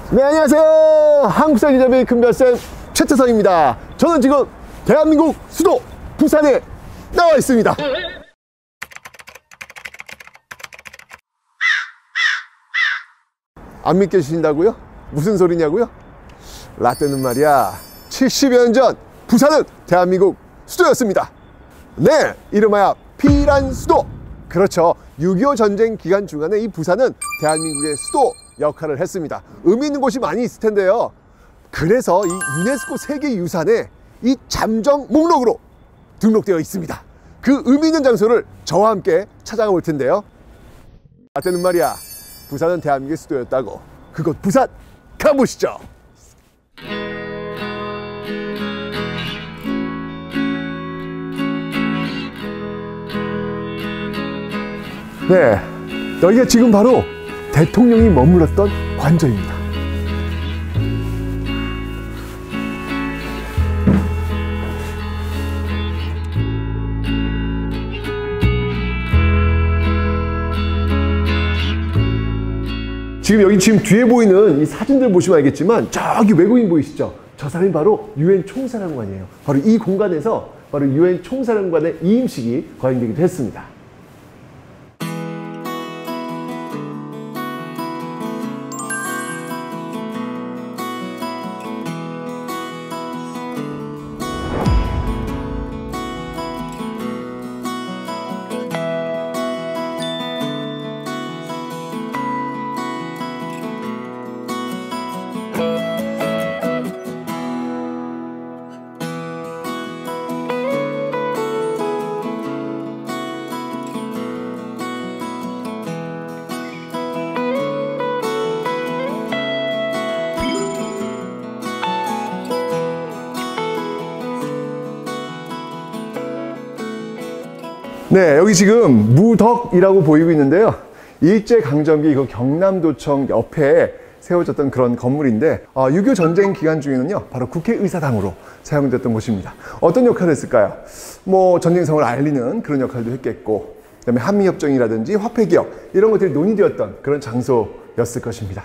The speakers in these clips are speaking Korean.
네, 안녕하세요. 한국산 기자비 금별쌤 최태성입니다. 저는 지금 대한민국 수도 부산에 나와 있습니다. 안 믿겨지신다고요? 무슨 소리냐고요? 라떼는 말이야, 70여 년 전 부산은 대한민국 수도였습니다. 네, 이름하여 피란 수도. 그렇죠. 6.25 전쟁 기간 중간에 이 부산은 대한민국의 수도 역할을 했습니다. 의미 있는 곳이 많이 있을 텐데요. 그래서 이 유네스코 세계유산에 이 잠정 목록으로 등록되어 있습니다. 그 의미 있는 장소를 저와 함께 찾아가 볼 텐데요. 라떼는 말이야, 부산은 대한민국의 수도였다고. 그곳 부산 가보시죠. 네, 여기가 지금 바로 대통령이 머물렀던 관저입니다. 지금 여기 뒤에 보이는 이 사진들 보시면 알겠지만 저기 외국인 보이시죠? 저 사람이 바로 유엔 총사령관이에요. 바로 이 공간에서 바로 유엔 총사령관의 이임식이 거행되기도 했습니다. 네, 여기 지금 무덕이라고 보이고 있는데요. 일제강점기 이거 경남도청 옆에 세워졌던 그런 건물인데 6.25 전쟁 기간 중에는요, 바로 국회의사당으로 사용됐던 곳입니다. 어떤 역할을 했을까요? 뭐 전쟁성을 알리는 그런 역할도 했겠고, 그다음에 한미협정이라든지 화폐개혁 이런 것들이 논의되었던 그런 장소였을 것입니다.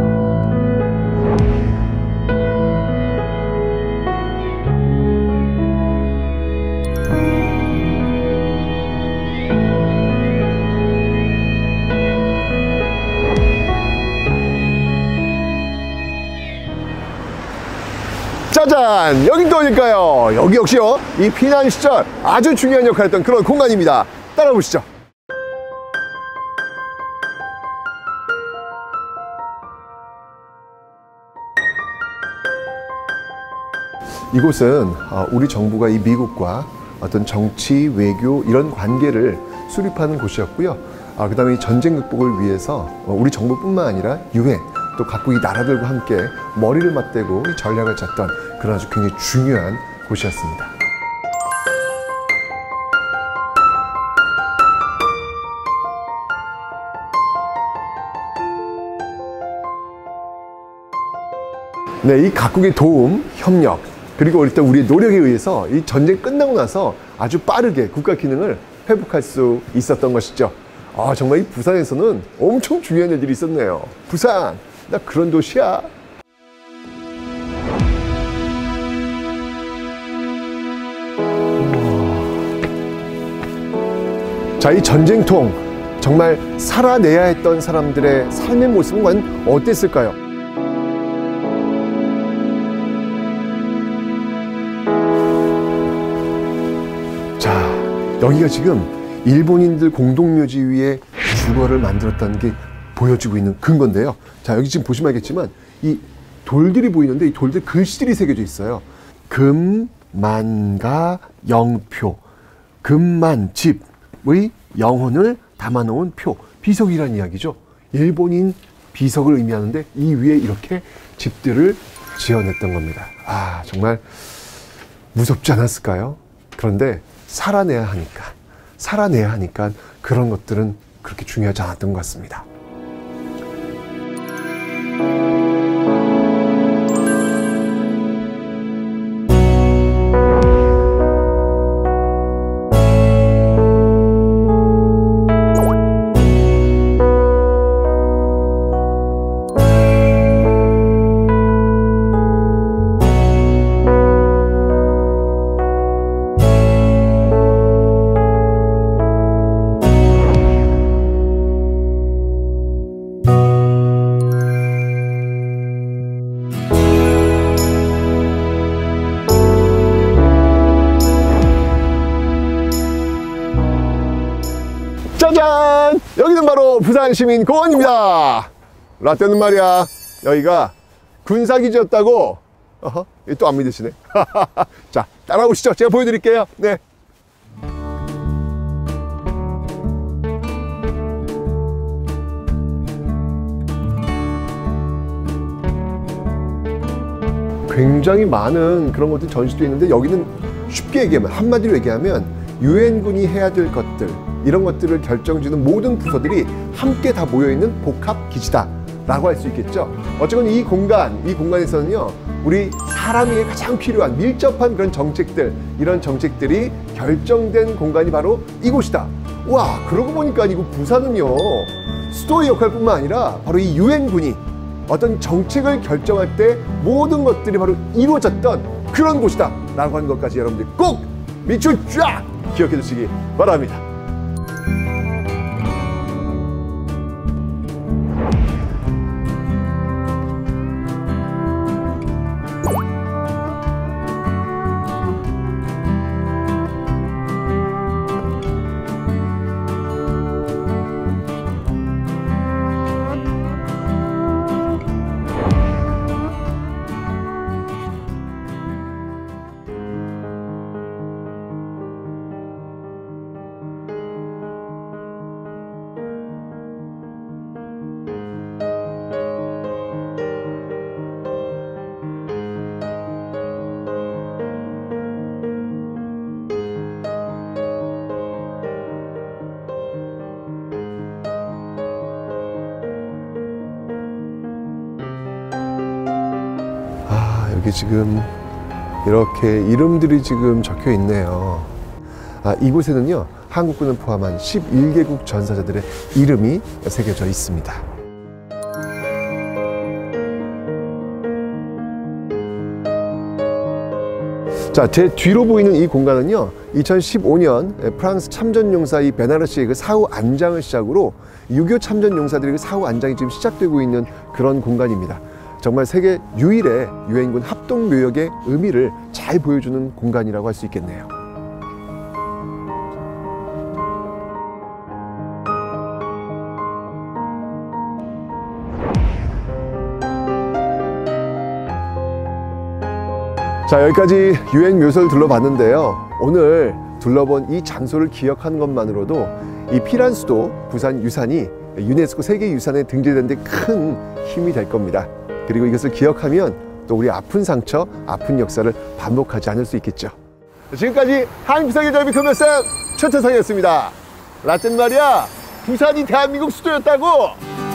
짜잔! 여긴 또 어딜까요? 여기 역시요, 이 피난 시절 아주 중요한 역할을 했던 그런 공간입니다. 따라오시죠. 이곳은 우리 정부가 이 미국과 어떤 정치, 외교 이런 관계를 수립하는 곳이었고요. 그 다음에 이 전쟁 극복을 위해서 우리 정부뿐만 아니라 유엔 또 각국의 나라들과 함께 머리를 맞대고 이 전략을 짰던 그런 아주 굉장히 중요한 곳이었습니다. 네, 이 각국의 도움, 협력, 그리고 일단 우리의 노력에 의해서 이 전쟁 끝나고 나서 아주 빠르게 국가 기능을 회복할 수 있었던 것이죠. 정말 이 부산에서는 엄청 중요한 일들이 있었네요. 부산! 나 그런 도시야. 자, 이 전쟁통 정말 살아내야 했던 사람들의 삶의 모습은 과연 어땠을까요? 자, 여기가 지금 일본인들 공동묘지 위에 주거를 만들었다는 게 보여지고 있는 근거인데요. 자, 여기 지금 보시면 알겠지만 이 돌들이 보이는데 이 돌들 글씨들이 새겨져 있어요. 금만가 영표, 금만 집의 영혼을 담아놓은 표, 비석이라는 이야기죠. 일본인 비석을 의미하는데 이 위에 이렇게 집들을 지어냈던 겁니다. 정말 무섭지 않았을까요? 그런데 살아내야 하니까 그런 것들은 그렇게 중요하지 않았던 것 같습니다. 부산시민공원입니다. 라떼는 말이야, 여기가 군사기지였다고. 또 안 믿으시네. 자, 따라오시죠. 제가 보여드릴게요. 네. 굉장히 많은 그런 것들이 전시도 있는데, 여기는 쉽게 얘기하면, 한마디로 얘기하면 유엔군이 해야 될 것들, 이런 것들을 결정지는 모든 부서들이 함께 다 모여있는 복합기지다 라고 할 수 있겠죠. 어쨌건 이 공간에서는요, 우리 사람에게 가장 필요한 밀접한 그런 정책들, 이런 정책들이 결정된 공간이 바로 이곳이다. 와, 그러고 보니까 이거 부산은요, 수도의 역할뿐만 아니라 바로 이 유엔군이 어떤 정책을 결정할 때 모든 것들이 바로 이루어졌던 그런 곳이다 라고 하는 것까지 여러분들 꼭 밑줄 쫙 기억해 두시기 바랍니다. 여기 지금 이렇게 이름들이 지금 적혀 있네요. 이곳에는요, 한국군을 포함한 11개국 전사자들의 이름이 새겨져 있습니다. 자, 제 뒤로 보이는 이 공간은요, 2015년 프랑스 참전용사 이 베나르시의 그 사후 안장을 시작으로 6.25 참전용사들의 그 사후 안장이 지금 시작되고 있는 그런 공간입니다. 정말 세계 유일의 유엔군 합동묘역의 의미를 잘 보여주는 공간이라고 할 수 있겠네요. 자, 여기까지 유엔 묘소를 둘러봤는데요. 오늘 둘러본 이 장소를 기억하는 것만으로도 이 피란수도 부산 유산이 유네스코 세계유산에 등재된 데 큰 힘이 될 겁니다. 그리고 이것을 기억하면 또 우리 아픈 상처, 아픈 역사를 반복하지 않을 수 있겠죠. 지금까지 한국비상계절비 금연쌤 최태성이었습니다. 라떼는 말이야, 부산이 대한민국 수도였다고!